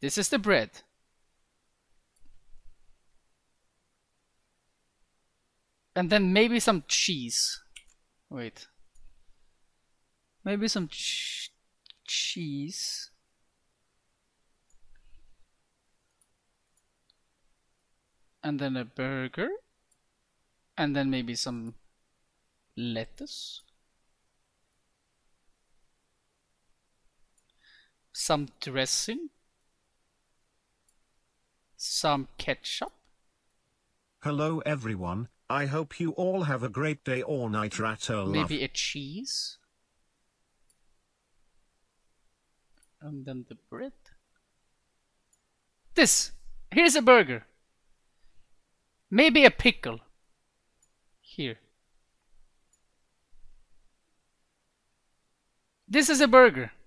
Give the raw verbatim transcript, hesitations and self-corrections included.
This is the bread. And then maybe some cheese. Wait. Maybe some ch cheese. And then a burger. And then maybe some lettuce. Some dressing. Some ketchup. Hello everyone, I hope you all have a great day or night. RATIRL. Maybe a cheese. And then the bread. This! Here's a burger. Maybe a pickle. Here. This is a burger.